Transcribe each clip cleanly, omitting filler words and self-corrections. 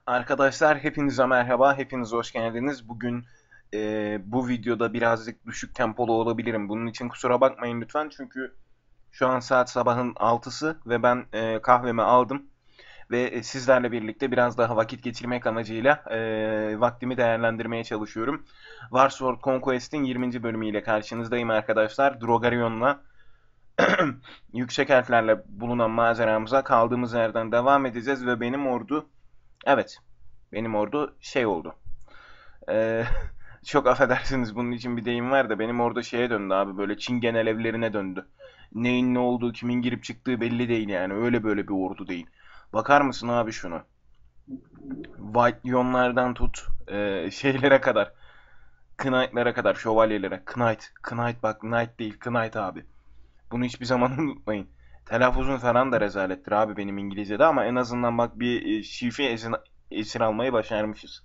Arkadaşlar hepinize merhaba, hepiniz hoş geldiniz. Bugün bu videoda birazcık düşük tempolu olabilirim. Bunun için kusura bakmayın lütfen çünkü şu an saat sabahın 6'sı ve ben kahvemi aldım ve sizlerle birlikte biraz daha vakit geçirmek amacıyla vaktimi değerlendirmeye çalışıyorum. Warsword Conquest'in 20. bölümüyle karşınızdayım arkadaşlar. Drogarion'la yüksek harflerle bulunan maceramıza kaldığımız yerden devam edeceğiz ve benim ordu, evet, benim ordu şey oldu. Ee, Çok affedersiniz, bunun için bir deyim var da benim orada şeye döndü abi, böyle Çingen evlerine döndü. Neyin ne olduğu, kimin girip çıktığı belli değil yani. Öyle böyle bir ordu değil. Bakar mısın abi şunu? White Lyon'lardan tut şeylere kadar. Knight'lara kadar, şövalyelere. Knight bak, Knight değil, Knight abi. Bunu hiçbir zaman unutmayın. Telaffuzun falan da rezalettir abi benim İngilizce'de ama en azından bak bir şifi esir almayı başarmışız.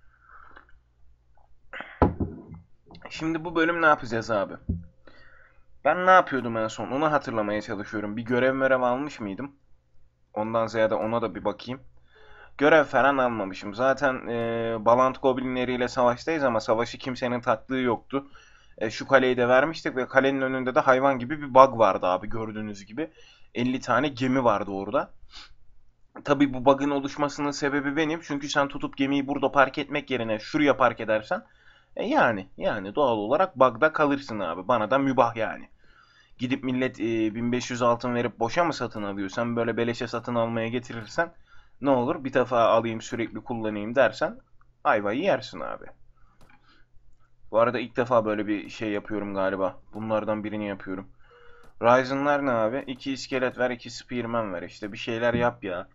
Şimdi bu bölüm ne yapacağız abi? Ben ne yapıyordum en son? Onu hatırlamaya çalışıyorum. Bir görev almış mıydım? Ondan ziyade ona da bir bakayım. Görev falan almamışım. Zaten Balant Goblinleriyle savaştayız ama savaşı kimsenin taktığı yoktu. Şu kaleyi de vermiştik ve kalenin önünde de hayvan gibi bir bug vardı abi, gördüğünüz gibi. 50 tane gemi vardı orada. Tabii bu bug'ın oluşmasının sebebi benim. Çünkü sen tutup gemiyi burada park etmek yerine şuraya park edersen yani doğal olarak bug'da kalırsın abi. Bana da mübah yani. Gidip millet 1500 altın verip boşa mı satın alıyor? Sen böyle beleşe satın almaya getirirsen ne olur? Bir defa alayım sürekli kullanayım dersen ayvayı yersin abi. Bu arada ilk defa böyle bir şey yapıyorum galiba. Bunlardan birini yapıyorum. Ryzen'lar ne abi? 2 iskelet ver, 2 spearman ver. İşte bir şeyler yap ya.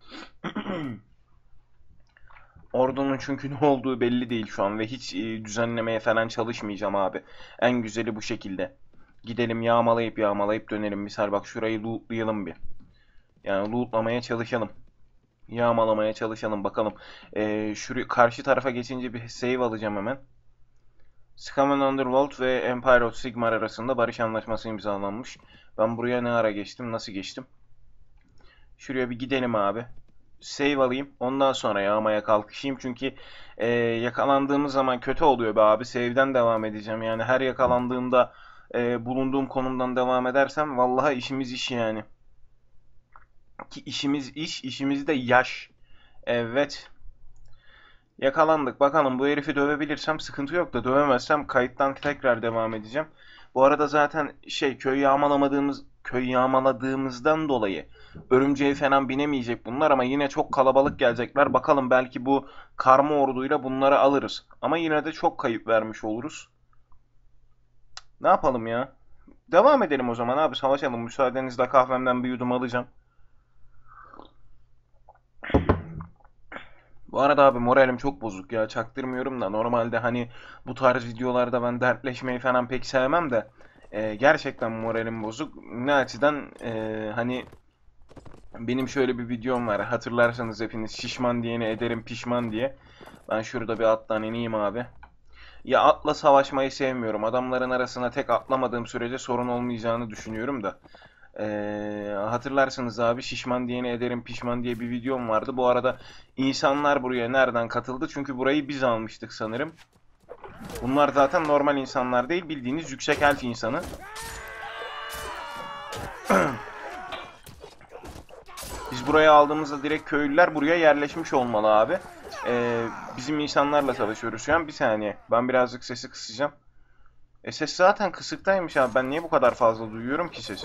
Ordunun çünkü ne olduğu belli değil şu an ve hiç düzenlemeye falan çalışmayacağım abi. En güzeli bu şekilde. Gidelim yağmalayıp dönelim. Misal bak, şurayı lootlayalım bir. Yani lootlamaya çalışalım. Yağmalamaya çalışalım bakalım. Şu karşı tarafa geçince bir save alacağım hemen. Scaman Underworld ve Empire of Sigmar arasında barış anlaşması imzalanmış. Ben buraya ne ara geçtim? Nasıl geçtim? Şuraya bir gidelim abi. Save alayım. Ondan sonra yağmaya kalkışayım. Çünkü yakalandığımız zaman kötü oluyor be abi. Save'den devam edeceğim. Yani her yakalandığımda bulunduğum konumdan devam edersem vallahi işimiz iş yani. Ki işimiz iş, işimiz de yaş. Evet. Yakalandık. Bakalım, bu herifi dövebilirsem sıkıntı yok da dövemezsem kayıttan tekrar devam edeceğim. Bu arada zaten köy yağmaladığımızdan dolayı örümceğe falan binemeyecek bunlar ama yine çok kalabalık gelecekler. Bakalım, belki bu karma orduyla bunları alırız. Ama yine de çok kayıp vermiş oluruz. Ne yapalım ya? Devam edelim o zaman abi, savaşalım. Müsaadenizle kahvemden bir yudum alacağım. Bu arada abi moralim çok bozuk ya, çaktırmıyorum da normalde hani bu tarz videolarda ben dertleşmeyi falan pek sevmem de gerçekten moralim bozuk. Ne açıdan? Hani benim şöyle bir videom var, hatırlarsanız hepiniz, şişman diyene ederim pişman diye. Ben şurada bir attan ineyim abi. Ya atla savaşmayı sevmiyorum. Adamların arasına tek atlamadığım sürece sorun olmayacağını düşünüyorum da. Hatırlarsınız abi, şişman diyene ederim pişman diye bir videom vardı. Bu arada insanlar buraya nereden katıldı? Çünkü burayı biz almıştık sanırım. Bunlar zaten normal insanlar değil, bildiğiniz yüksek elf insanı. Biz buraya aldığımızda direkt köylüler buraya yerleşmiş olmalı abi. Bizim insanlarla savaşıyoruz şu an. Bir saniye. Ben birazcık sesi kısacağım. Ses zaten kısıktaymış abi. Ben niye bu kadar fazla duyuyorum ki sesi?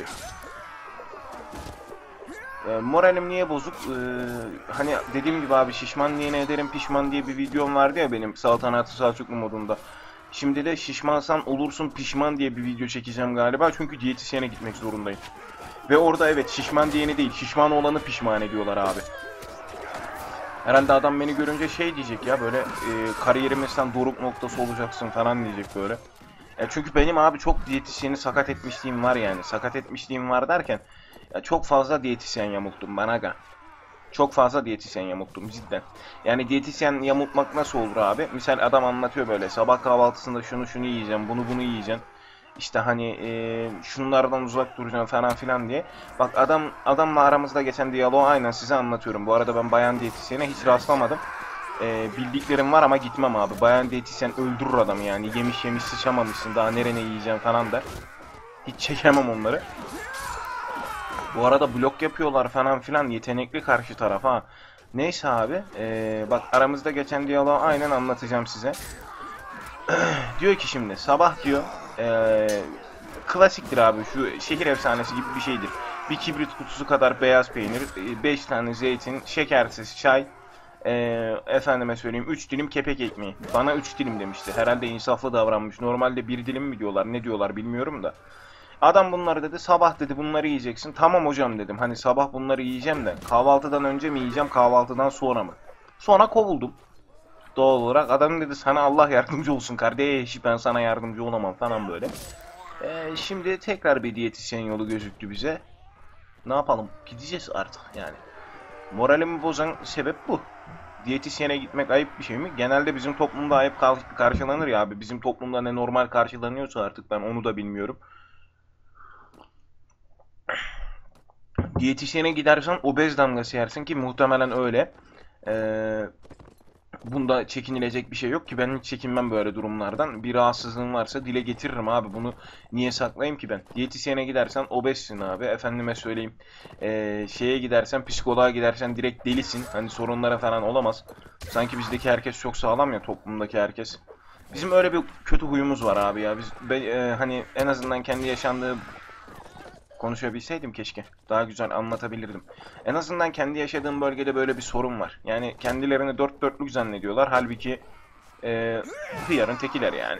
Moralim niye bozuk? Hani dediğim gibi abi, şişman diyene ederim pişman diye bir videom vardı ya benim Saltanatı Selçuklu modunda. Şimdi de şişmansan olursun pişman diye bir video çekeceğim galiba. Çünkü diyetisyene gitmek zorundayım. Ve orada evet, şişman diyeni değil, şişman olanı pişman ediyorlar abi. Herhalde adam beni görünce şey diyecek ya, böyle kariyerimizden doruk noktası olacaksın falan diyecek böyle. Çünkü benim abi çok diyetisyeni sakat etmişliğim var yani. Sakat etmişliğim var derken ya çok fazla diyetisyen yamulttum ben aga. Çok fazla diyetisyen yamulttum cidden. Yani diyetisyen yamultmak nasıl olur abi? Misal adam anlatıyor böyle, sabah kahvaltısında şunu yiyeceğim, bunu yiyeceğim. İşte hani şunlardan uzak duracağım falan filan diye. Bak, adamla aramızda geçen diyaloğu aynen size anlatıyorum. Bu arada ben bayan diyetisyene hiç rastlamadım. Bildiklerim var ama gitmem abi. Bayan diyetisyen öldürür adamı yani. Yemiş yemiş sıçamamışsın daha nerene yiyeceğim falan der. Hiç çekemem onları. Bu arada blok yapıyorlar falan filan. Yetenekli karşı taraf ha. Neyse abi. Bak aramızda geçen diyaloğu aynen anlatacağım size. Diyor ki şimdi sabah diyor. Klasiktir abi. Şu şehir efsanesi gibi bir şeydir. Bir kibrit kutusu kadar beyaz peynir. 5 tane zeytin. Şekersiz çay. Efendime söyleyeyim 3 dilim kepek ekmeği. Bana 3 dilim demişti. Herhalde insaflı davranmış. Normalde 1 dilim mi diyorlar ne diyorlar bilmiyorum da. Adam bunları dedi sabah dedi bunları yiyeceksin. Tamam hocam dedim. Hani sabah bunları yiyeceğim de kahvaltıdan önce mi yiyeceğim kahvaltıdan sonra mı? Sonra kovuldum. Doğal olarak adam dedi sana Allah yardımcı olsun kardeş ben sana yardımcı olamam falan böyle. Şimdi tekrar bir diyetisyen yolu gözüktü bize. Ne yapalım gideceğiz artık yani. Moralimi bozan sebep bu. Diyetisyene gitmek ayıp bir şey mi? Genelde bizim toplumda ayıp karşılanır ya abi. Bizim toplumda ne normal karşılanıyorsa artık ben onu da bilmiyorum. Diyetisyene gidersen obez damgası yersin ki muhtemelen öyle. Ee, Bunda çekinilecek bir şey yok ki ben hiç çekinmem böyle durumlardan. Bir rahatsızlığım varsa dile getiririm abi. Bunu niye saklayayım ki ben? Diyetisyene gidersen obezsin abi. Efendime söyleyeyim. Şeye gidersen psikoloğa gidersen direkt delisin. Hani sorunlara falan olamaz. Sanki bizdeki herkes çok sağlam ya toplumdaki herkes. Bizim öyle bir kötü huyumuz var abi ya. Hani en azından kendi yaşandığı konuşabilseydim keşke. Daha güzel anlatabilirdim. En azından kendi yaşadığım bölgede böyle bir sorun var. Yani kendilerini dört dörtlük zannediyorlar. Halbuki hıyarın tekiler yani.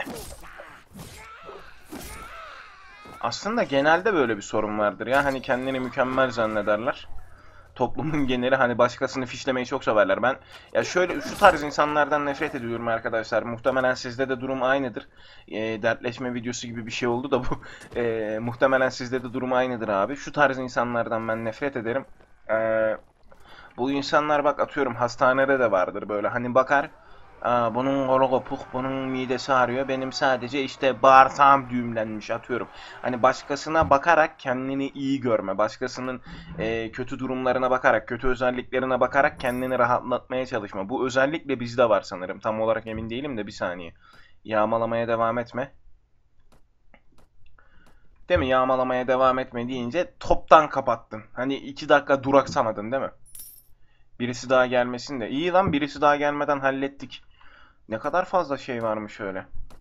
Aslında genelde böyle bir sorun vardır ya. Hani kendini mükemmel zannederler. Toplumun geneli hani başkasını fişlemeyi çok severler. Ben ya şöyle şu tarz insanlardan nefret ediyorum arkadaşlar. Muhtemelen sizde de durum aynıdır. Dertleşme videosu gibi bir şey oldu da bu muhtemelen sizde de durum aynıdır abi. Şu tarz insanlardan ben nefret ederim. Bu insanlar bak atıyorum hastanede de vardır böyle hani bakar. Bunun kolu kopuk, bunun midesi ağrıyor. Benim sadece işte bağırsağım düğümlenmiş atıyorum. Hani başkasına bakarak kendini iyi görme. Başkasının kötü durumlarına bakarak, kötü özelliklerine bakarak kendini rahatlatmaya çalışma. Bu özellikle bizde var sanırım. Tam olarak emin değilim de bir saniye. Yağmalamaya devam etme. Değil mi? Yağmalamaya devam etme deyince toptan kapattın. Hani 2 dakika duraksamadın değil mi? Birisi daha gelmesin de. İyi lan birisi daha gelmeden hallettik. Ne kadar fazla şey varmış öyle.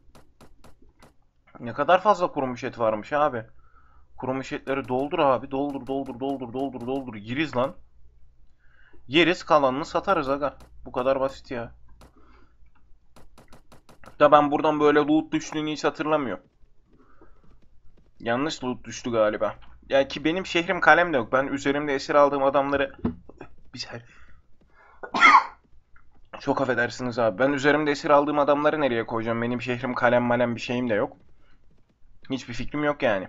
Ne kadar fazla kurumuş et varmış abi. Kurumuş etleri doldur abi. Doldur doldur doldur doldur doldur. Yeriz lan. Yeriz kalanını satarız aga. Bu kadar basit ya. Da ben buradan böyle loot düştüğünü hiç hatırlamıyorum. Yanlış loot düştü galiba. Ya ki benim şehrim kalem de yok. Ben üzerimde esir aldığım adamları... Bir saniye. Çok affedersiniz abi. Ben üzerimde esir aldığım adamları nereye koyacağım? Benim şehrim kalem malem bir şeyim de yok. Hiçbir fikrim yok yani.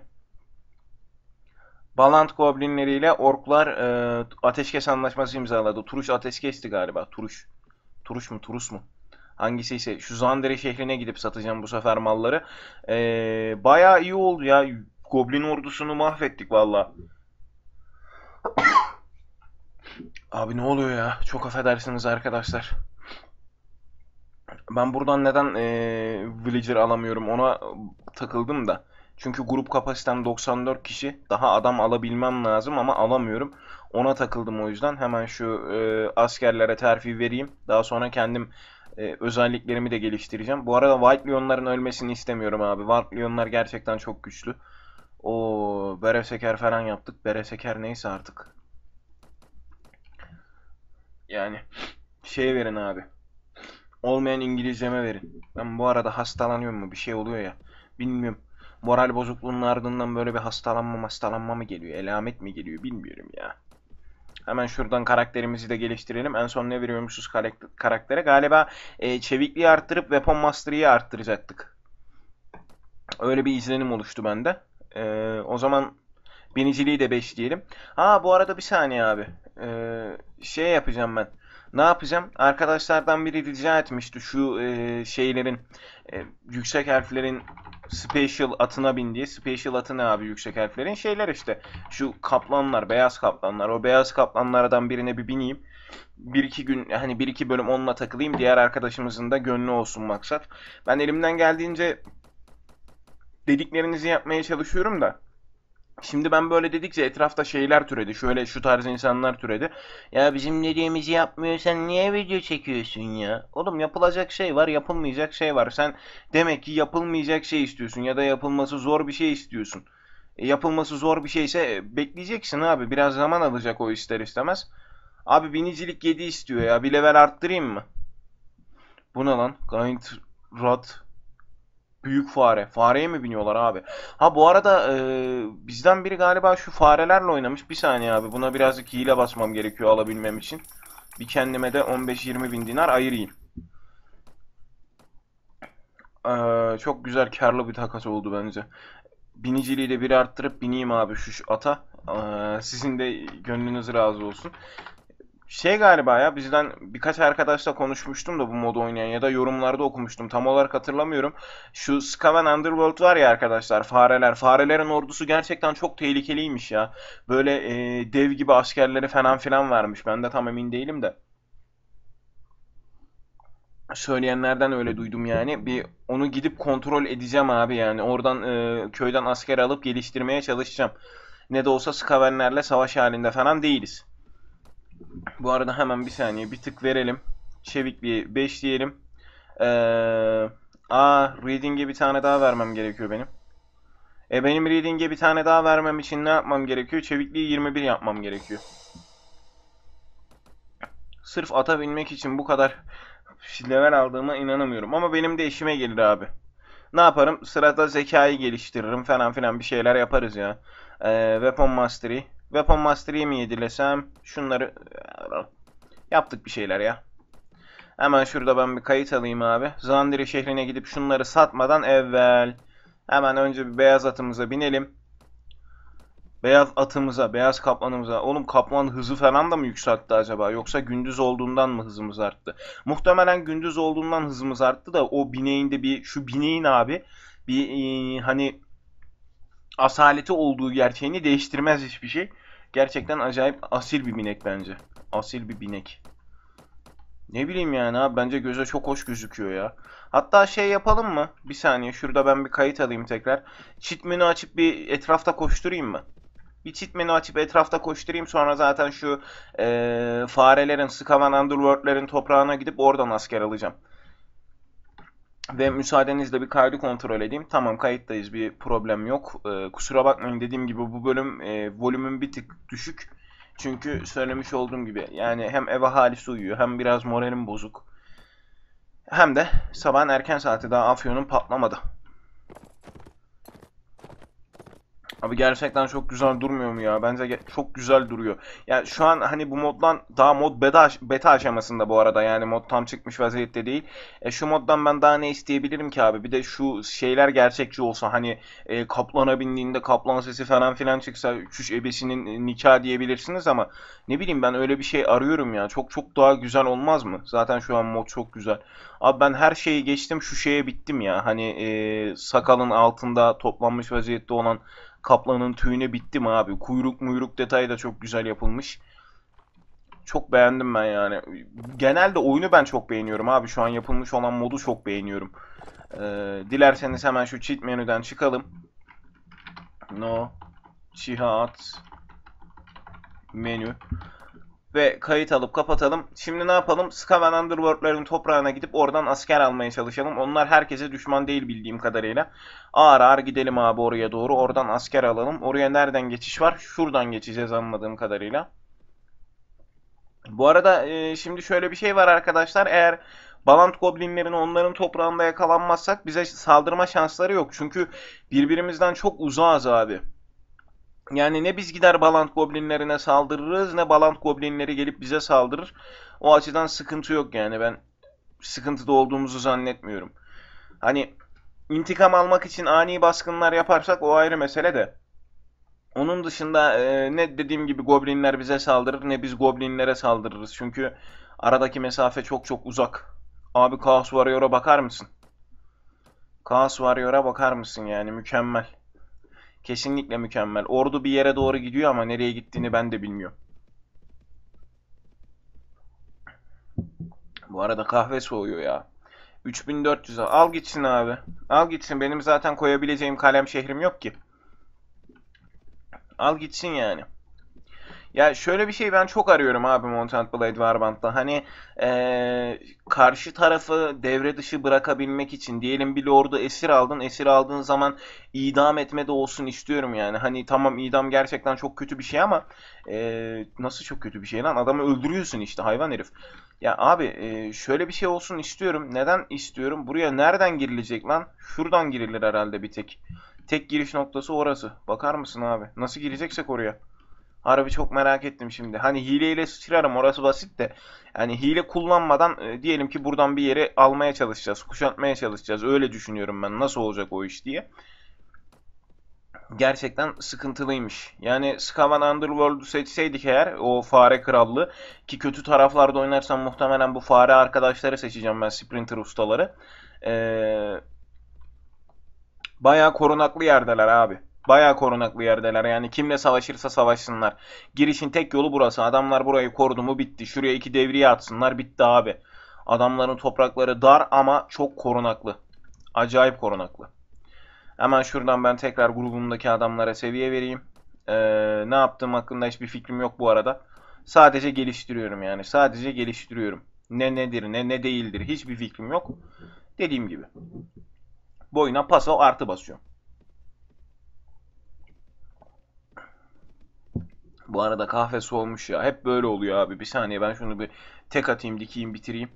Balant goblinleriyle orklar ateşkes anlaşması imzaladı. Turuş ateşkesti galiba. Turuş. Turuş mu? Turus mu? Hangisi ise şu Zandere şehrine gidip satacağım bu sefer malları. Bayağı iyi oldu ya. Goblin ordusunu mahvettik valla. Abi ne oluyor ya? Çok affedersiniz arkadaşlar. Ben buradan neden Villager alamıyorum ona takıldım da. Çünkü grup kapasitem 94 kişi. Daha adam alabilmem lazım ama alamıyorum. Ona takıldım o yüzden. Hemen şu askerlere terfi vereyim. Daha sonra kendim özelliklerimi de geliştireceğim. Bu arada White Leon'ların ölmesini istemiyorum abi. White Leon'lar gerçekten çok güçlü. O Bereseker falan yaptık. Bereseker neyse artık. Yani şey verin abi. Olmayan İngilizceme verin. Ben bu arada hastalanıyorum mu? Bir şey oluyor ya. Bilmiyorum. Moral bozukluğunun ardından böyle bir hastalanma mı geliyor? Elamet mi geliyor? Bilmiyorum ya. Hemen şuradan karakterimizi de geliştirelim. En son ne veriyormuşuz karaktere? Galiba çevikliği arttırıp Weapon Mastery'yi arttıracaktık. Öyle bir izlenim oluştu bende. O zaman biniciliği de 5 diyelim. Ha bu arada bir saniye abi. Şey yapacağım ben. Ne yapacağım? Arkadaşlardan biri rica etmişti şu şeylerin yüksek harflerin special atına bin diye. Special atı ne abi yüksek harflerin? Şeyler işte. Şu kaplanlar, beyaz kaplanlar. O beyaz kaplanlardan birine bir bineyim. Bir iki gün hani bir iki bölüm onunla takılayım. Diğer arkadaşımızın da gönlü olsun maksat. Ben elimden geldiğince dediklerinizi yapmaya çalışıyorum da. Şimdi ben böyle dedikçe etrafta şeyler türedi. Şöyle şu tarz insanlar türedi. Ya bizim dediğimizi yapmıyorsan niye video çekiyorsun ya? Oğlum yapılacak şey var, yapılmayacak şey var. Sen demek ki yapılmayacak şey istiyorsun ya da yapılması zor bir şey istiyorsun. Yapılması zor bir şeyse bekleyeceksin abi. Biraz zaman alacak o ister istemez. Abi binicilik 7 istiyor ya. Bir level arttırayım mı? Bu ne lan? Giant Rat. Büyük fare. Fareye mi biniyorlar abi? Ha bu arada bizden biri galiba şu farelerle oynamış. Bir saniye abi. Buna birazcık hile basmam gerekiyor alabilmem için. Bir kendime de 15-20 bin dinar ayırayım. Çok güzel karlı bir takas oldu bence. Biniciliği de bir arttırıp bineyim abi şu ata. Sizin de gönlünüz razı olsun. Şey galiba ya bizden birkaç arkadaşla konuşmuştum da bu modu oynayan ya da yorumlarda okumuştum. Tam olarak hatırlamıyorum. Şu Skaven Underworld var ya arkadaşlar fareler. Farelerin ordusu gerçekten çok tehlikeliymiş ya. Böyle dev gibi askerleri falan filan vermiş. Ben de tam emin değilim de. Söyleyenlerden öyle duydum yani. Bir onu gidip kontrol edeceğim abi yani. Oradan köyden asker alıp geliştirmeye çalışacağım. Ne de olsa Skavenlerle savaş halinde falan değiliz. Bu arada hemen bir saniye bir tık verelim. Çevikliği 5 diyelim. Ee, Reading'e bir tane daha vermem gerekiyor benim. Benim Reading'e bir tane daha vermem için ne yapmam gerekiyor? Çevikliği 21 yapmam gerekiyor. Sırf ata binmek için bu kadar level aldığıma inanamıyorum. Ama benim de işime gelir abi. Ne yaparım? Sırada zekayı geliştiririm falan filan bir şeyler yaparız ya. Weapon Mastery. Weapon Mastery'yi mi yedilesem? Şunları yaptık bir şeyler ya. Hemen şurada ben bir kayıt alayım abi. Zandiri şehrine gidip şunları satmadan evvel. Hemen önce bir beyaz atımıza binelim. Beyaz atımıza, beyaz kaplanımıza. Oğlum kaplan hızı falan da mı yükseltti acaba? Yoksa gündüz olduğundan mı hızımız arttı? Muhtemelen gündüz olduğundan hızımız arttı da o bineğinde bir şu bineğin abi bir hani asaleti olduğu gerçeğini değiştirmez hiçbir şey. Gerçekten acayip asil bir binek bence. Asil bir binek. Ne bileyim yani abi bence göze çok hoş gözüküyor ya. Hatta şey yapalım mı? Bir saniye şurada ben bir kayıt alayım tekrar. Cheat menü açıp bir etrafta koşturayım mı? Bir cheat menü açıp etrafta koşturayım sonra zaten şu farelerin, Skaven Underworld'lerin toprağına gidip oradan asker alacağım. Ve müsaadenizle bir kaydı kontrol edeyim. Tamam kayıttayız bir problem yok. Kusura bakmayın dediğim gibi bu bölüm volümün bir tık düşük. Çünkü söylemiş olduğum gibi yani hem ev ahalisi uyuyor hem biraz moralim bozuk. Hem de sabahın erken saati daha afyonum patlamadı. Abi gerçekten çok güzel durmuyor mu ya? Bence çok güzel duruyor. Yani şu an hani bu moddan daha mod beta aşamasında bu arada. Yani mod tam çıkmış vaziyette değil. Şu moddan ben daha ne isteyebilirim ki abi? Bir de şu şeyler gerçekçi olsa hani kaplana bindiğinde kaplan sesi falan filan çıksa çüş ebesinin nikah diyebilirsiniz ama ne bileyim ben öyle bir şey arıyorum ya. Çok çok daha güzel olmaz mı? Zaten şu an mod çok güzel. Abi ben her şeyi geçtim şu şeye bittim ya. Hani sakalın altında toplanmış vaziyette olan kaplanın tüyüne bittim abi. Kuyruk muyruk detayı da çok güzel yapılmış. Çok beğendim ben yani. Genelde oyunu ben çok beğeniyorum abi. Şu an yapılmış olan modu çok beğeniyorum. Dilerseniz hemen şu cheat menüden çıkalım. No. Cihat. Menü. Ve kayıt alıp kapatalım. Şimdi ne yapalım? Skaven Underworld'ların toprağına gidip oradan asker almaya çalışalım. Onlar herkese düşman değil bildiğim kadarıyla. Ağır ağır gidelim abi oraya doğru. Oradan asker alalım. Oraya nereden geçiş var? Şuradan geçeceğiz anladığım kadarıyla. Bu arada şimdi şöyle bir şey var arkadaşlar. Eğer Balant Goblinlerin onların toprağında yakalanmazsak bize saldırma şansları yok. Çünkü birbirimizden çok uzağız abi. Yani ne biz gider Balant Goblinlerine saldırırız ne Balant Goblinleri gelip bize saldırır. O açıdan sıkıntı yok yani ben sıkıntıda olduğumuzu zannetmiyorum. Hani intikam almak için ani baskınlar yaparsak o ayrı mesele de. Onun dışında ne dediğim gibi Goblinler bize saldırır ne biz Goblinlere saldırırız. Çünkü aradaki mesafe çok çok uzak. Abi Chaos Warrior'a bakar mısın? Chaos Warrior'a bakar mısın yani mükemmel. Kesinlikle mükemmel. Ordu bir yere doğru gidiyor ama nereye gittiğini ben de bilmiyorum. Bu arada kahve soğuyor ya. 3400 al gitsin abi. Al gitsin. Benim zaten koyabileceğim kalem şehrim yok ki. Al gitsin yani. Ya şöyle bir şey ben çok arıyorum abi Mount Blade Warband'da. Hani karşı tarafı devre dışı bırakabilmek için diyelim bir lordu esir aldın. Esir aldığın zaman idam etme de olsun istiyorum yani. Hani tamam idam gerçekten çok kötü bir şey ama nasıl çok kötü bir şey lan? Adamı öldürüyorsun işte hayvan herif. Ya abi şöyle bir şey olsun istiyorum. Neden istiyorum? Buraya nereden girilecek lan? Şuradan girilir herhalde bir tek. Tek giriş noktası orası. Bakar mısın abi? Nasıl gireceksek oraya. Harbi çok merak ettim şimdi. Hani hileyle sıçrarım orası basit de. Yani hile kullanmadan diyelim ki buradan bir yere almaya çalışacağız. Kuşatmaya çalışacağız. Öyle düşünüyorum ben. Nasıl olacak o iş diye. Gerçekten sıkıntılıymış. Yani Skaven Underworld'u seçseydik eğer o fare krallığı ki kötü taraflarda oynarsam muhtemelen bu fare arkadaşları seçeceğim ben Sprinter ustaları. Bayağı korunaklı yerdeler abi. Bayağı korunaklı yerdeler. Yani kimle savaşırsa savaşsınlar. Girişin tek yolu burası. Adamlar burayı korudu mu bitti. Şuraya 2 devriye atsınlar bitti abi. Adamların toprakları dar ama çok korunaklı. Acayip korunaklı. Hemen şuradan ben tekrar grubumdaki adamlara seviye vereyim. Ne yaptığım hakkında hiçbir fikrim yok bu arada. Sadece geliştiriyorum yani. Sadece geliştiriyorum. Ne nedir ne değildir hiçbir fikrim yok. Dediğim gibi. Boyuna paso artı basıyorum. Bu arada kahve soğumuş ya. Hep böyle oluyor abi. Bir saniye ben şunu bir tek atayım, dikeyim, bitireyim.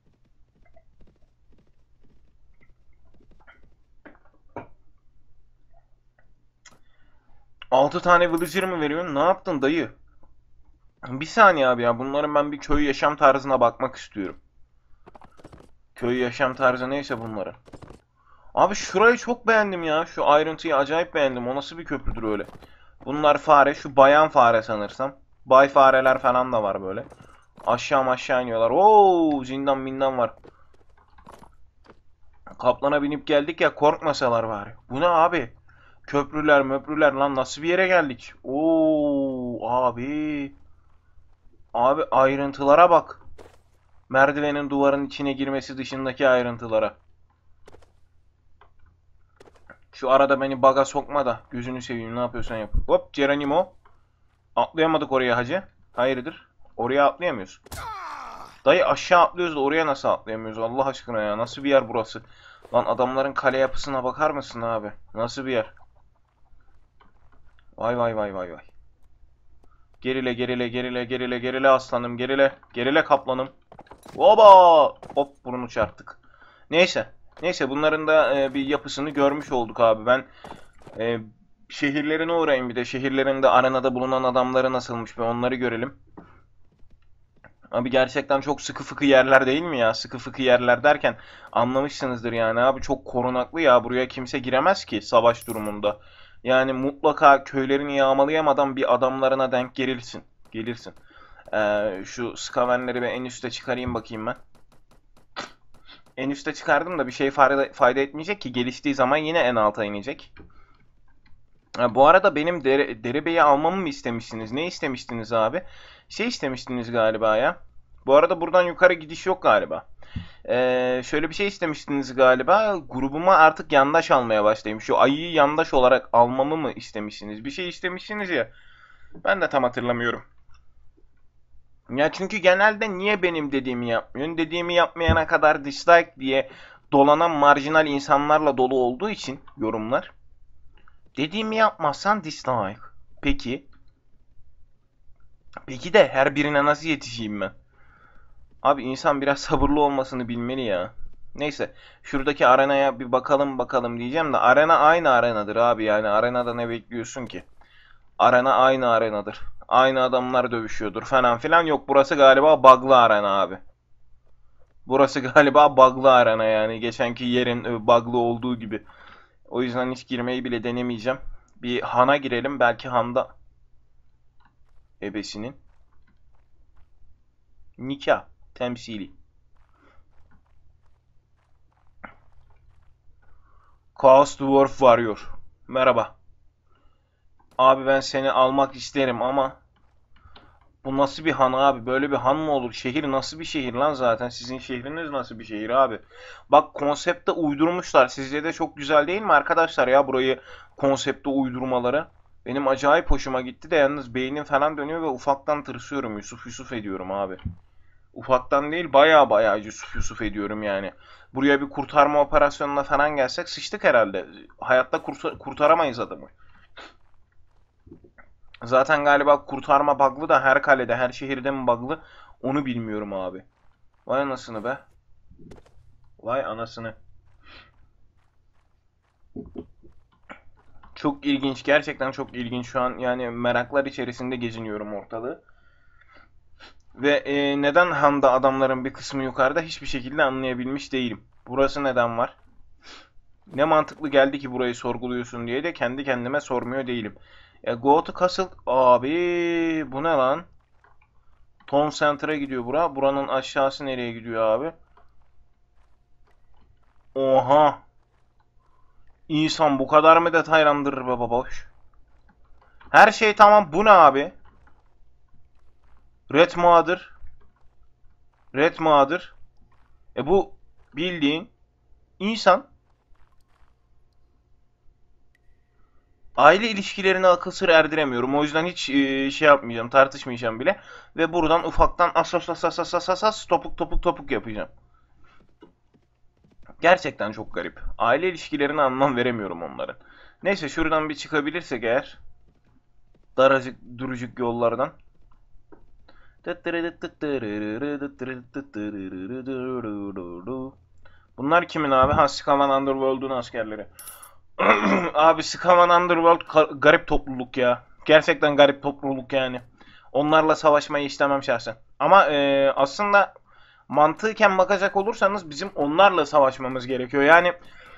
Altı tane villager mı veriyorsun? Ne yaptın dayı? Bir saniye abi ya. Bunların ben bir köy yaşam tarzına bakmak istiyorum. Köy yaşam tarzı neyse bunların. Abi şurayı çok beğendim ya. Şu ayrıntıyı acayip beğendim. O nasıl bir köprüdür öyle? Bunlar fare. Şu bayan fare sanırsam. Bay fareler falan da var böyle. Aşağı iniyorlar. Oo, zindan mindan var. Kaplana binip geldik ya korkmasalar bari. Bu ne abi? Köprüler möprüler lan nasıl bir yere geldik? Oo abi. Abi ayrıntılara bak. Merdivenin duvarın içine girmesi dışındaki ayrıntılara. Şu arada beni baga sokma da gözünü seveyim ne yapıyorsan yap. Hop Geronimo. Atlayamadık oraya hacı. Hayırdır? Oraya atlayamıyoruz. Dayı aşağı atlıyoruz da oraya nasıl atlayamıyoruz Allah aşkına ya. Nasıl bir yer burası? Lan adamların kale yapısına bakar mısın abi? Nasıl bir yer? Vay vay vay vay vay. Gerile gerile gerile gerile gerile aslanım gerile. Gerile kaplanım. Oba! Hop burnu çarptık. Neyse. Neyse bunların da bir yapısını görmüş olduk abi. Ben e, şehirlerine uğrayayım bir de. Şehirlerinde arenada bulunan adamları nasılmış bir onları görelim. Abi gerçekten çok sıkı fıkı yerler değil mi ya? Sıkı fıkı yerler derken anlamışsınızdır yani abi. Çok korunaklı ya. Buraya kimse giremez ki savaş durumunda. Yani mutlaka köylerini yağmalayamadan bir adamlarına denk gelirsin. Gelirsin. Şu skavenleri bir en üste çıkarayım bakayım ben. En üste çıkardım da bir şey fayda etmeyecek ki geliştiği zaman yine en alta inecek. Bu arada benim derebeyi almamı mı istemiştiniz? Ne istemiştiniz abi? Şey istemiştiniz galiba ya. Bu arada buradan yukarı gidiş yok galiba. Şöyle bir şey istemiştiniz galiba. Grubuma artık yandaş almaya başlayayım. Şu ayıyı yandaş olarak almamı mı istemişsiniz? Bir şey istemişsiniz ya. Ben de tam hatırlamıyorum. Ya çünkü genelde niye benim dediğimi yapmıyorsun? Dediğimi yapmayana kadar dislike diye dolanan marjinal insanlarla dolu olduğu için yorumlar. Dediğimi yapmazsan dislike. Peki. Peki de her birine nasıl yetişeyim ben? Abi insan biraz sabırlı olmasını bilmeli ya. Neyse. Şuradaki arenaya bir bakalım diyeceğim de arena aynı arenadır abi yani arenada ne bekliyorsun ki? Arena aynı arenadır. Aynı adamlar dövüşüyordur falan filan. Yok burası galiba bug'lı arena abi. Burası galiba bug'lı arena yani. Geçenki yerin bug'lı olduğu gibi. O yüzden hiç girmeyi bile denemeyeceğim. Bir Han'a girelim. Belki Han'da ebesinin. Nikah temsili. Chaos Dwarf Warrior. Merhaba. Abi ben seni almak isterim ama Bu nasıl bir han abi? Böyle bir han mı olur? Şehir nasıl bir şehir lan zaten? Sizin şehriniz nasıl bir şehir abi? Bak konsepte uydurmuşlar. Sizce de çok güzel değil mi arkadaşlar ya burayı konsepte uydurmaları? Benim acayip hoşuma gitti de yalnız beynim falan dönüyor ve ufaktan tırsıyorum. Yusuf Yusuf ediyorum abi. Ufaktan değil baya baya Yusuf Yusuf ediyorum yani. Buraya bir kurtarma operasyonuna falan gelsek sıçtık herhalde. Hayatta kurtaramayız adamı. Zaten galiba kurtarma bug'lı da her kalede, her şehirde mi bug'lı onu bilmiyorum abi. Vay anasını be. Vay anasını. Çok ilginç, gerçekten çok ilginç şu an. Yani meraklar içerisinde geziniyorum ortalığı. Ve neden Han'da adamların bir kısmı yukarıda hiçbir şekilde anlayabilmiş değilim. Burası neden var? Ne mantıklı geldi ki burayı sorguluyorsun diye de kendi kendime sormuyor değilim. Go to Castle abi bu ne lan? Town Center'a gidiyor bura. Buranın aşağısı nereye gidiyor abi? Oha. İnsan bu kadar mı detaylandırır be baboş? Her şey tamam. Bu ne abi? Red Mother. Red Mother. Bu bildiğin insan aile ilişkilerine akıl sır erdiremiyorum. O yüzden hiç şey yapmayacağım, tartışmayacağım bile. Ve buradan ufaktan asas asas asas asas topuk topuk topuk yapacağım. Gerçekten çok garip. Aile ilişkilerine anlam veremiyorum onların. Neyse şuradan bir çıkabilirsek eğer. Daracık durucuk yollardan. Bunlar kimin abi? Ha, Scaman Underworld'un askerleri. Abi Scaman Underworld garip topluluk ya. Gerçekten garip topluluk yani. Onlarla savaşmayı istemem şahsen. Ama aslında mantıken bakacak olursanız bizim onlarla savaşmamız gerekiyor. Yani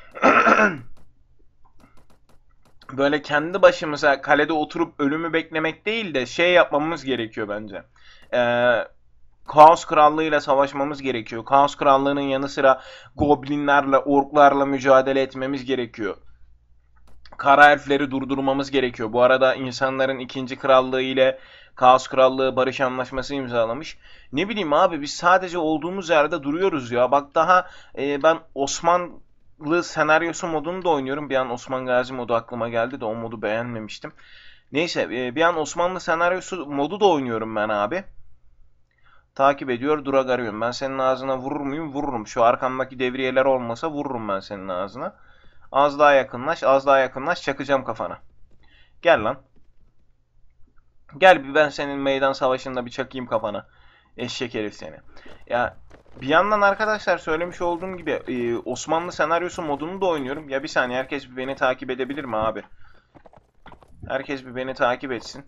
böyle kendi başımıza kalede oturup ölümü beklemek değil de şey yapmamız gerekiyor bence. Kaos Krallığı ile savaşmamız gerekiyor. Kaos Krallığı'nın yanı sıra goblinlerle, orklarla mücadele etmemiz gerekiyor. Kara elfleri durdurmamız gerekiyor. Bu arada insanların ikinci krallığı ile Kaos Krallığı barış anlaşması imzalamış. Ne bileyim abi biz sadece olduğumuz yerde duruyoruz ya. Bak daha ben Osmanlı senaryosu modunu da oynuyorum. Bir an Osman Gazi modu aklıma geldi de o modu beğenmemiştim. Neyse bir an Osmanlı senaryosu modu da oynuyorum ben abi. Takip ediyor Durag arıyorum. Ben senin ağzına vurur muyum? Vururum. Şu arkamdaki devriyeler olmasa vururum ben senin ağzına. Az daha yakınlaş, az daha yakınlaş. Çakacağım kafana. Gel lan. Gel bir ben senin meydan savaşında bir çakayım kafana. Eşek herif seni. Ya bir yandan arkadaşlar söylemiş olduğum gibi Osmanlı senaryosu modunu da oynuyorum. Ya bir saniye herkes bir beni takip edebilir mi abi? Herkes bir beni takip etsin.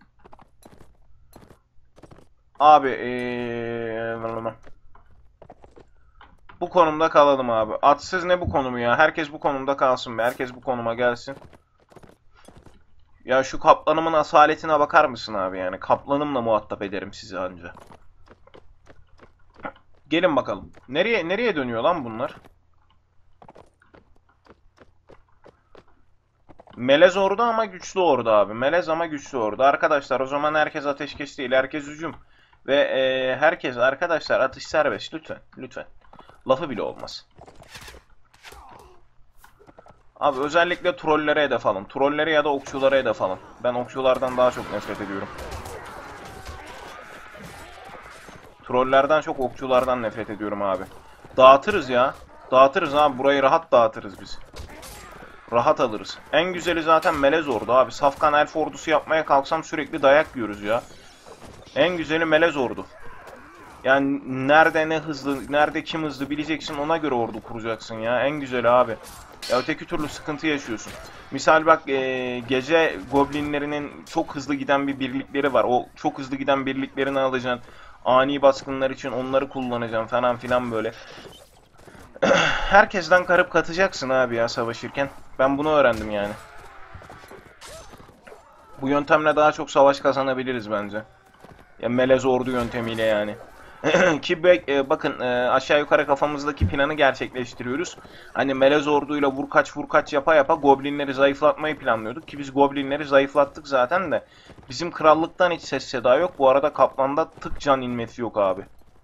Abi bu konumda kalalım abi. Atsız ne bu konumu ya? Herkes bu konumda kalsın be. Herkes bu konuma gelsin. Ya şu kaplanımın asaletine bakar mısın abi yani? Kaplanımla muhatap ederim sizi anca. Gelin bakalım. Nereye dönüyor lan bunlar? Melez ordu ama güçlü ordu abi. Melez ama güçlü ordu. Arkadaşlar o zaman herkes ateşkes değil. Herkes hücum. Ve herkes arkadaşlar atış serbest. Lütfen. Lütfen. Lafı bile olmaz. Abi özellikle trollere hedef alın. Trollere ya da okçulara hedef alın. Ben okçulardan daha çok nefret ediyorum. Trollerden çok okçulardan nefret ediyorum abi. Dağıtırız ya. Dağıtırız abi. Burayı rahat dağıtırız biz. Rahat alırız. En güzeli zaten melez ordu abi. Safkan elf ordusu yapmaya kalksam sürekli dayak yiyoruz ya. En güzeli melez ordu. Yani nerede ne hızlı, nerede kim hızlı bileceksin ona göre ordu kuracaksın ya. En güzeli abi. Ya öteki türlü sıkıntı yaşıyorsun. Misal bak gece goblinlerinin çok hızlı giden bir birlikleri var. O çok hızlı giden birliklerini alacaksın. Ani baskınlar için onları kullanacaksın falan filan böyle. Herkesten karıp katacaksın abi ya savaşırken. Ben bunu öğrendim yani. Bu yöntemle daha çok savaş kazanabiliriz bence. Ya melez ordu yöntemiyle yani. Ki bakın aşağı yukarı kafamızdaki planı gerçekleştiriyoruz. Hani melez orduyla vur kaç vur kaç yapa yapa goblinleri zayıflatmayı planlıyorduk. Ki biz goblinleri zayıflattık zaten de. Bizim krallıktan hiç ses seda yok. Bu arada kaplanda tık can inmesi yok abi.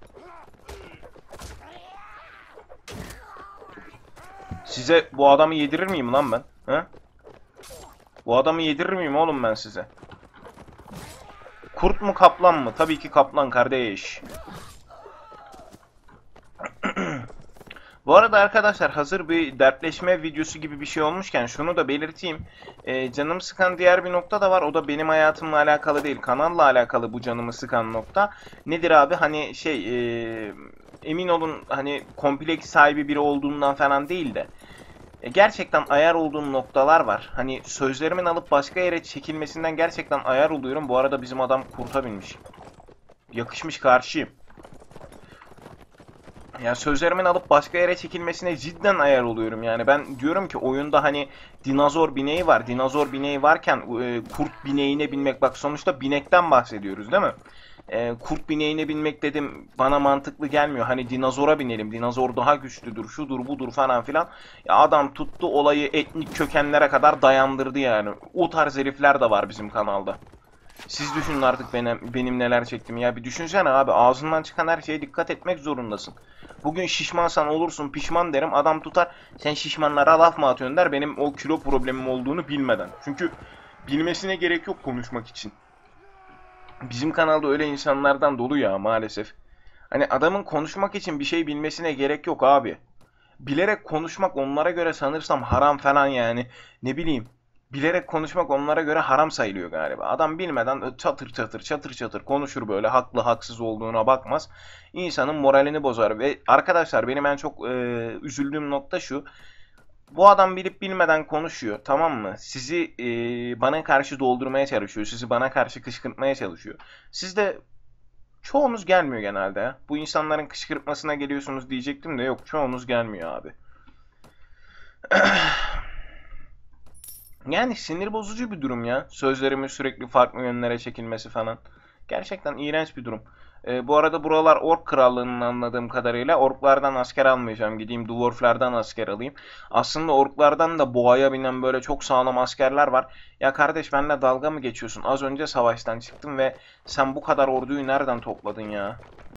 Size bu adamı yedirir miyim lan ben? He? Bu adamı yedirir miyim oğlum ben size? Kurt mu kaplan mı? Tabii ki kaplan kardeş. Bu arada arkadaşlar hazır bir dertleşme videosu gibi bir şey olmuşken şunu da belirteyim. Canımı sıkan diğer bir nokta da var. O da benim hayatımla alakalı değil. Kanalla alakalı bu canımı sıkan nokta. Nedir abi? Hani emin olun hani kompleks sahibi biri olduğumdan falan değil de. Gerçekten ayar olduğum noktalar var. Hani sözlerimin alıp başka yere çekilmesinden gerçekten ayar oluyorum. Bu arada bizim adam kurta binmiş. Yakışmış karşıyım. Yani sözlerimin alıp başka yere çekilmesine cidden ayar oluyorum. Yani ben diyorum ki oyunda hani dinozor bineği var. Dinozor bineği varken kurt bineğine binmek, bak sonuçta binekten bahsediyoruz değil mi? Kurt bineğine binmek dedim bana mantıklı gelmiyor. Hani dinozora binelim. Dinozor daha güçlüdür, şudur budur falan filan. Ya adam tuttu olayı etnik kökenlere kadar dayandırdı yani. O tarz herifler de var bizim kanalda. Siz düşünün artık benim neler çektim ya. Bir düşünsene abi, ağzından çıkan her şeye dikkat etmek zorundasın. Bugün şişmansan olursun pişman derim. Adam tutar sen şişmanlara laf mı atıyorsun der. Benim o kilo problemim olduğunu bilmeden. Çünkü bilmesine gerek yok konuşmak için. Bizim kanalda öyle insanlardan dolu ya maalesef. Hani adamın konuşmak için bir şey bilmesine gerek yok abi. Bilerek konuşmak onlara göre sanırsam haram falan yani. Ne bileyim. Bilerek konuşmak onlara göre haram sayılıyor galiba. Adam bilmeden çatır çatır çatır çatır konuşur, böyle haklı haksız olduğuna bakmaz. İnsanın moralini bozar. Ve arkadaşlar benim en çok üzüldüğüm nokta şu. Bu adam bilip bilmeden konuşuyor, tamam mı? Sizi bana karşı doldurmaya çalışıyor. Sizi bana karşı kışkırtmaya çalışıyor. Siz de çoğunuz gelmiyor genelde ya. Bu insanların kışkırtmasına geliyorsunuz diyecektim de yok, çoğunuz gelmiyor abi. Yani sinir bozucu bir durum ya. Sözlerimin sürekli farklı yönlere çekilmesi falan. Gerçekten iğrenç bir durum. Bu arada buralar Ork Krallığı'nın anladığım kadarıyla. Orklardan asker almayacağım. Gideyim Dwarflardan asker alayım. Aslında Orklardan da boğaya binen böyle çok sağlam askerler var. Ya kardeş benimle dalga mı geçiyorsun? Az önce savaştan çıktım ve sen bu kadar orduyu nereden topladın ya?